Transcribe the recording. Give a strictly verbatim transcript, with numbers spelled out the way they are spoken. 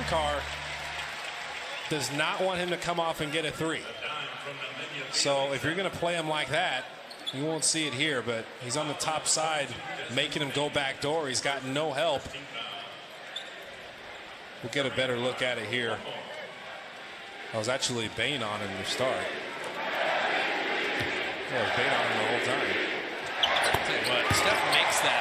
Carr does not want him to come off and get a three. So if you're going to play him like that, you won't see it here, but he's on the top side, making him go back door. He's got no help. We'll get a better look at it here. I was actually Bain on him to start. Yeah, Bain on him the whole time. I'll tell you what, Steph makes that.